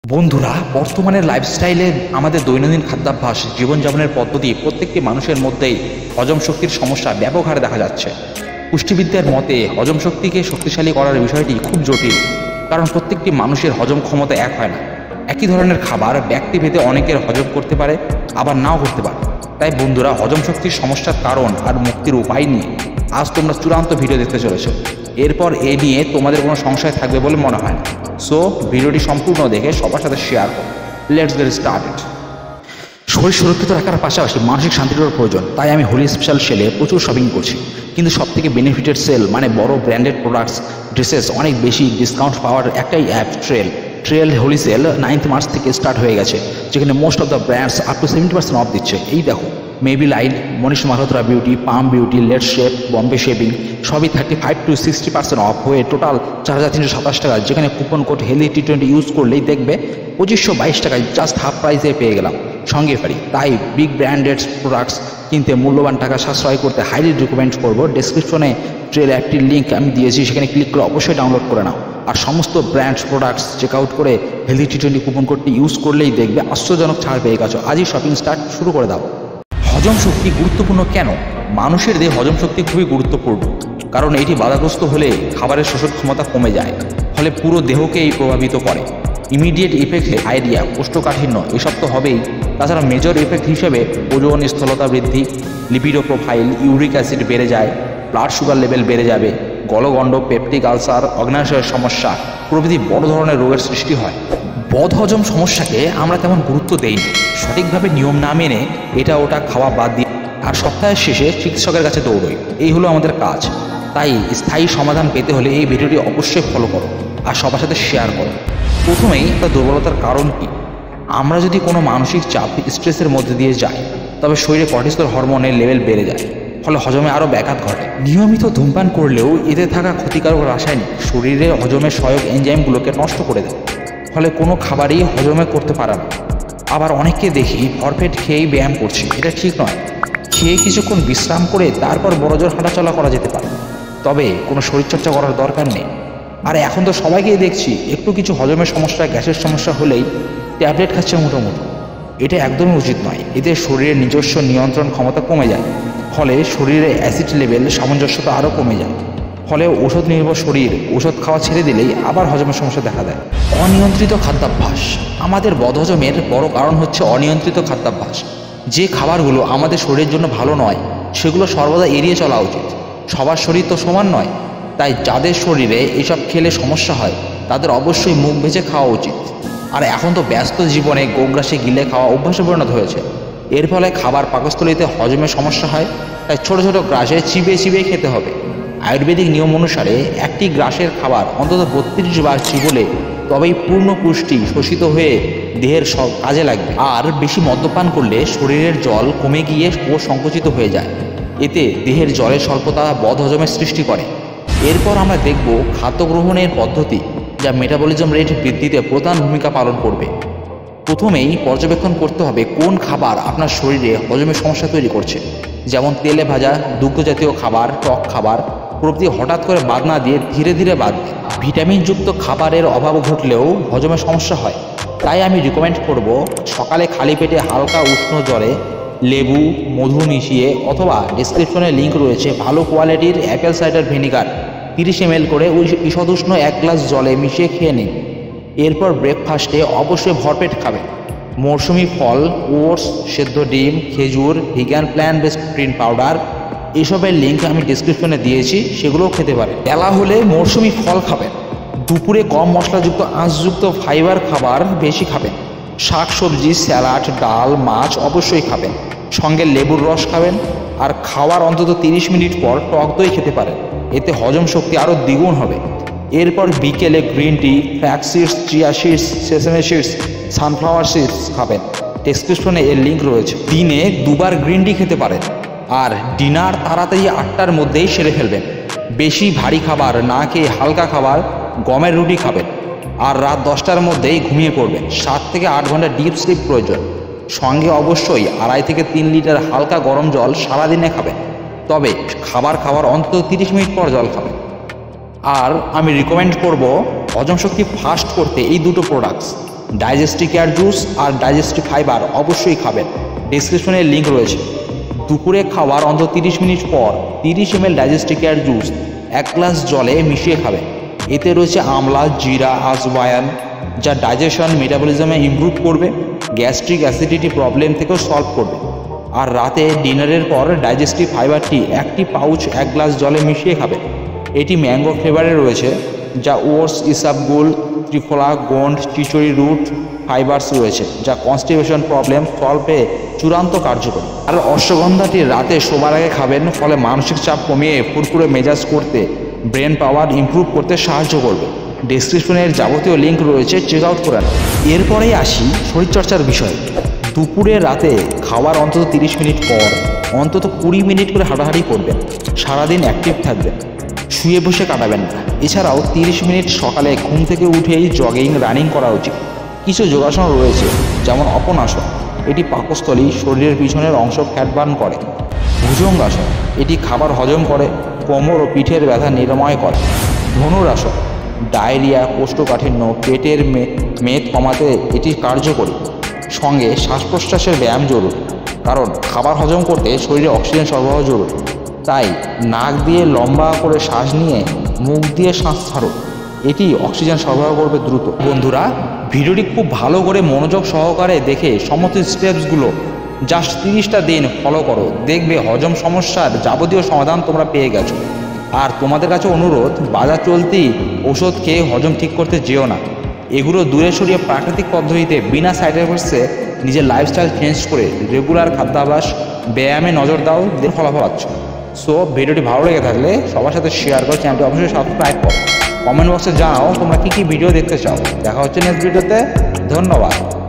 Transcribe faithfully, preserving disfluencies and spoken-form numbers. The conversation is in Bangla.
বন্ধুরা, বর্তমানের লাইফস্টাইলে আমাদের দৈনন্দিন খাদ্যাভ্যাস, জীবনযাপনের পদ্ধতি প্রত্যেকটি মানুষের মধ্যেই হজম শক্তির সমস্যা ব্যাপক হারে দেখা যাচ্ছে। পুষ্টিবিদদের মতে হজম শক্তিকে শক্তিশালী করার বিষয়টি খুব জটিল, কারণ প্রত্যেকটি মানুষের হজম ক্ষমতা এক হয় না। একই ধরনের খাবার ব্যক্তিভেদে অনেকের হজম করতে পারে, আবার নাও করতে পারে। তাই বন্ধুরা, হজম শক্তির সমস্যার কারণ আর মুক্তির উপায় নিয়ে আজ তোমরা চূড়ান্ত ভিডিও দেখতে চলেছো। এরপর এ নিয়ে তোমাদের কোনো সংশয় থাকবে বলে মনে হয় না। সো ভিডিওটি সম্পূর্ণ দেখে সবার সাথে শেয়ার করো। Let's get started. শরীর সুরক্ষিত রাখার পাশাপাশি মানসিক শান্তির প্রয়োজন, তাই আমি হোলি স্পেশাল সেলে প্রচুর শপিং করছি। কিন্তু সবথেকে বেনিফিটেড সেল মানে বড় ব্র্যান্ডেড প্রোডাক্টস, ড্রেসেস অনেক বেশি ডিসকাউন্ট পাওয়ার একটাই app Trell. Trell Holi sale ninth March থেকে স্টার্ট হয়ে গেছে, যেখানে most of the brands up to seventy percent off দিচ্ছে। এই দেখো, Maybelline, Manish Malhotra beauty, Plum beauty, let's shave, Bombay shaving সবই thirty five to sixty percent off হয়ে টোটাল চার হাজার তিনশো সাতাশ টাকা, যেখানে কুপন কোড হেলি টি টোয়েন্টি ইউজ করলেই দেখবে পঁচিশশো বাইশ টাকায় জাস্ট হাফ প্রাইসে পেয়ে গেলাম সঙ্গে ফ্রি। তাই বিগ ব্র্যান্ডেড প্রোডাক্টস কিনতে মূল্যবান টাকা সাশ্রয় করতে হাইলি রিকমেন্ড করবো। ডেসক্রিপশনে ট্রেল অ্যাপটির লিঙ্ক আমি দিয়েছি, সেখানে ক্লিক করে অবশ্যই ডাউনলোড করে নাও। আর সমস্ত ব্র্যান্ড প্রোডাক্টস চেক আউট করে হেলদি টি টোয়েন্টি কুপন কোডটি ইউজ করলেই দেখবে আশ্চর্যজনক ছাড় পেয়ে গেছো। আজই শপিং স্টার্ট শুরু করে দাও। হজম শক্তি গুরুত্বপূর্ণ কেন? মানুষের দেহে হজম শক্তি খুবই গুরুত্বপূর্ণ, কারণ এটি বাধাগ্রস্ত হলে খাবারের শোষণ ক্ষমতা কমে যায়, ফলে পুরো দেহকেই প্রভাবিত করে। ইমিডিয়েট ইফেক্ট ডায়রিয়া, কোষ্ঠকাঠিন্য এসব তো হবেই, তাছাড়া মেজর ইফেক্ট হিসেবে ওজন, স্থূলতা বৃদ্ধি, লিপিডো প্রোফাইল, ইউরিক অ্যাসিড বেড়ে যায়, ব্লাড সুগার লেভেল বেড়ে যাবে, গলগণ্ড, পেপটিক আলসার, অগ্ন্যাশয়ের সমস্যা প্রভৃতি বড় ধরনের রোগের সৃষ্টি হয়। বদহজম সমস্যাকে আমরা তেমন গুরুত্ব দেই না, সঠিকভাবে নিয়ম না মেনে এটা ওটা খাওয়া বাদ দিয়ে আর সপ্তাহের শেষে চিকিৎসকের কাছে দৌড়ই। এই হলো আমাদের কাজ। তাই স্থায়ী সমাধান পেতে হলে এই ভিডিওটি অবশ্যই ফলো করো আর সবার সাথে শেয়ার করো। প্রথমেই তার দুর্বলতার কারণ কি? আমরা যদি কোনো মানসিক চাপ, স্ট্রেসের মধ্যে দিয়ে যাই, তবে শরীরে কর্টিসল হরমোনের লেভেল বেড়ে যায়, ফলে হজমে আরও ব্যাঘাত ঘটে। নিয়মিত ধূমপান করলেও এতে থাকা ক্ষতিকারক রাসায়নিক শরীরে হজমের সহায়ক এনজাইমগুলোকে নষ্ট করে দেয়, ফলে কোনো খাবারই হজমে করতে পারে না। আবার অনেককে দেখি ভরপেট খেয়েই ব্যায়াম করছে, এটা ঠিক নয়। খেয়ে কিছুক্ষণ বিশ্রাম করে তারপর বড়জোর হাঁটাচলা করা যেতে পারে, তবে কোনো শরীরচর্চা করার দরকার নেই। আর এখন তো সবাইকেই দেখছি একটু কিছু হজমের সমস্যা, গ্যাসের সমস্যা হলেই ট্যাবলেট খাচ্ছে মোটামুটি। এটা একদমই উচিত নয়। এতে শরীরের নিজস্ব নিয়ন্ত্রণ ক্ষমতা কমে যায়, ফলে শরীরে অ্যাসিড লেভেল সামঞ্জস্যতা আরও কমে যায়, ফলে ওষুধ নির্ভর শরীর ওষুধ খাওয়া ছেড়ে দিলেই আবার হজমের সমস্যা দেখা দেয়। অনিয়ন্ত্রিত খাদ্যাভ্যাস। আমাদের বদহজমের বড় কারণ হচ্ছে অনিয়ন্ত্রিত খাদ্যাভ্যাস। যে খাবারগুলো আমাদের শরীরের জন্য ভালো নয়, সেগুলো সর্বদা এড়িয়ে চলা উচিত। সবার শরীর তো সমান নয়, তাই যাদের শরীরে এসব খেলে সমস্যা হয় তাদের অবশ্যই মুখ ভেজে খাওয়া উচিত। আর এখন তো ব্যস্ত জীবনে গোগ্রাসে গিলে খাওয়া অভ্যাসে পরিণত হয়েছে। এর ফলে খাবার পাকস্থলীতে হজমের সমস্যা হয়, তাই ছোট ছোট গ্রাসে চিবিয়ে চিবিয়ে খেতে হবে। আয়ুর্বেদিক নিয়ম অনুসারে একটি গ্রাসের খাবার অন্তত বত্রিশ বার চিবোলে তবেই পূর্ণ পুষ্টি শোষিত হয়ে দেহের সব কাজে লাগবে। আর বেশি মদ্যপান করলে শরীরের জল কমে গিয়ে ও সংকুচিত হয়ে যায়, এতে দেহের জলের স্বল্পতা বদহজমের সৃষ্টি করে। এরপর আমরা দেখব খাদ্য গ্রহণের পদ্ধতি, যা মেটাবলিজম রেট বৃদ্ধিতে প্রধান ভূমিকা পালন করবে। প্রথমেই পর্যবেক্ষণ করতে হবে কোন খাবার আপনার শরীরে হজমের সমস্যা তৈরি করছে, যেমন তেলে ভাজা, দুগ্ধজাতীয় খাবার, টক খাবার প্রভৃতি হঠাৎ করে বাদ না দিয়ে ধীরে ধীরে বাদ দিন। ভিটামিনযুক্ত খাবারের অভাব ঘটলেও হজমের সমস্যা হয়, তাই আমি রিকমেন্ড করব সকালে খালি পেটে হালকা উষ্ণ জলে লেবু, মধু মিশিয়ে, অথবা ডেসক্রিপশনে লিঙ্ক রয়েছে ভালো কোয়ালিটির অ্যাপেল সাইডার ভিনিগার তিরিশ এম এল করে ওই ঈষদুষ্ণ এক গ্লাস জলে মিশিয়ে খেয়ে নিন। এরপর ব্রেকফাস্টে অবশ্যই ভরপেট খাবেন। মৌসুমি ফল, ওটস, সেদ্ধ ডিম, খেজুর, vegan plant based protein powder এসবের লিঙ্ক আমি ডিসক্রিপশনে দিয়েছি, সেগুলোও খেতে পারেন। বেলা হলে মৌসুমি ফল খাবেন। দুপুরে কম মশলাযুক্ত আঁশযুক্ত ফাইবার খাবার বেশি খাবেন। শাক সবজি, স্যালাড, ডাল, মাছ অবশ্যই খাবেন। সঙ্গে লেবুর রস খাবেন। আর খাওয়ার অন্তত তিরিশ মিনিট পর টক দই খেতে পারেন, এতে হজম শক্তি আরও দ্বিগুণ হবে। এরপর বিকেলে green tea, flax seeds, chia seeds, sesame seeds, sunflower seeds খাবেন। ডেসক্রিপশনে এর লিঙ্ক রয়েছে। দিনে দুবার গ্রিন টি খেতে পারেন। আর ডিনার তাড়াতাড়ি আটটার মধ্যেই সেরে ফেলবেন। বেশি ভারী খাবার না খেয়ে হালকা খাবার, গমের রুটি খাবেন। আর রাত দশটার মধ্যেই ঘুমিয়ে পড়বেন। সাত থেকে আট ঘন্টা ডিপ স্লিপ প্রয়োজন। সঙ্গে অবশ্যই আড়াই থেকে তিন লিটার হালকা গরম জল সারাদিনে খাবেন, তবে খাবার খাওয়ার অন্তত তিরিশ মিনিট পর জল খাবেন। আর আমি রিকমেন্ড করব হজম শক্তি ফাস্ট করতে এই দুটো প্রোডাক্টস, ডাইজেস্টিভ কেয়ার জুস আর ডাইজেস্টিভ ফাইবার অবশ্যই খাবেন, ডিসক্রিপশনে লিঙ্ক রয়েছে। দুপুরে খাওয়ার অন্তত তিরিশ মিনিট পর তিরিশ M L digestive care juice এক গ্লাস জলে মিশিয়ে খাবেন। এতে রয়েছে আমলা, জিরা, আজওয়াইন, যা ডাইজেশন মেটাবলিজমে ইমপ্রুভ করবে, গ্যাস্ট্রিক অ্যাসিডিটি প্রবলেম থেকেও সলভ করবে। আর রাতে ডিনারের পর ডাইজেস্টিভ ফাইবারটি একটি পাউচ এক গ্লাস জলে মিশিয়ে খাবে। এটি ম্যাঙ্গো ফ্লেভারে রয়েছে, যা ওটস, ইসাবগুল, ত্রিফলা, গোন্ড, চিচড়ি রুট ফাইবার্স রয়েছে, যা কনস্টিপেশন প্রবলেম সলভে চূড়ান্ত কার্যকরী। আর অশ্বগন্ধাটি রাতে শোবার আগে খাবেন, ফলে মানসিক চাপ কমিয়ে ফুরফুরে মেজাজ করতে, ব্রেন পাওয়ার ইমপ্রুভ করতে সাহায্য করবে। ডেসক্রিপশনের যাবতীয় লিঙ্ক রয়েছে, চেক আউট করেন। এরপরেই আসি শরীরচর্চার বিষয়ে। দুপুরে রাতে খাওয়ার অন্তত তিরিশ মিনিট পর অন্তত কুড়ি মিনিট করে হাঁটাহাঁটি করবেন। সারাদিন অ্যাক্টিভ থাকবেন, শুয়ে বসে কাটাবেন না। এছাড়াও তিরিশ মিনিট সকালে ঘুম থেকে উঠেই জগিং, রানিং করা উচিত। কিছু যোগাসন রয়েছে, যেমন অপনাসন, এটি পাকস্থলী, শরীরের পিছনের অংশ ফ্যাট বার্ন করে। ভুজঙ্গাসন, এটি খাবার হজম করে, কোমর ও পিঠের ব্যথা নিরাময় করে। ধনুরাসন, ডায়রিয়া, কোষ্ঠকাঠিন্য, পেটের মেদ কমাতে এটি কার্যকরী। সঙ্গে শ্বাস প্রশ্বাসের ব্যায়াম জরুরি, কারণ খাবার হজম করতে শরীরে অক্সিজেন সরবরাহ জরুরি। তাই নাক দিয়ে লম্বা করে শ্বাস নিয়ে মুখ দিয়ে শ্বাস ছাড়ুন, এটি অক্সিজেন সরবরাহ করবে দ্রুত। বন্ধুরা, ভিডিওটি খুব ভালো করে মনোযোগ সহকারে দেখে সমস্ত স্টেপসগুলো জাস্ট তিরিশটা দিন ফলো করো, দেখবে হজম সমস্যার যাবতীয় সমাধান তোমরা পেয়ে গেছো। আর তোমাদের কাছে অনুরোধ, বাজার চলতি ওষুধ খেয়ে হজম ঠিক করতে যেও না। এগুলো দূরে সরিয়ে প্রাকৃতিক পদ্ধতিতে বিনা সাইড এফেক্টসে নিজের লাইফস্টাইল চেঞ্জ করে রেগুলার খাদ্যাভ্যাস, ব্যায়ামে নজর দাও, দিয়ে ফলাফল পাচ্ছ। সো ভিডিওটি ভালো লেগে থাকলে সবার সাথে শেয়ার করো, চ্যানেলটি অবশ্যই সাবস্ক্রাইব করো। কমেন্ট বক্সে জানাও তোমরা কী কী ভিডিও দেখতে চাও। দেখা হচ্ছে নেক্সট ভিডিওতে। ধন্যবাদ।